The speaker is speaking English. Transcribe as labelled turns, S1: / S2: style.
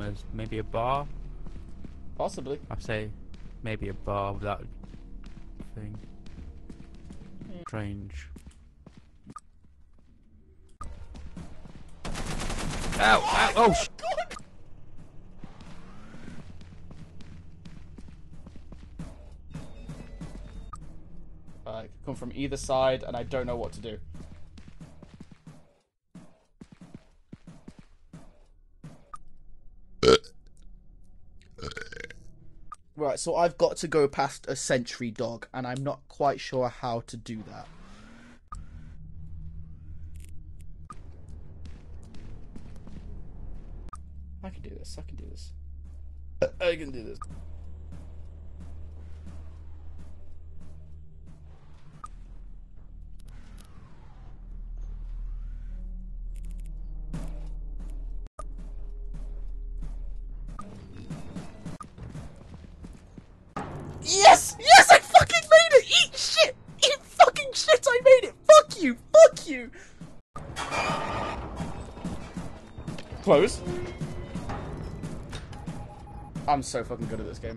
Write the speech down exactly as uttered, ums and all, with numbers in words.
S1: as maybe a bar.
S2: Possibly.
S1: I'd say maybe a bar with that thing. Strange. Ow! Ow! Oh! Sh
S2: Uh, it could come from either side, and I don't know what to do. Right, so I've got to go past a sentry dog, and I'm not quite sure how to do that. I can do this, I can do this. I can do this. Yes! Yes, I fucking made it! Eat shit! Eat fucking shit, I made it! Fuck you! Fuck you! Close. I'm so fucking good at this game.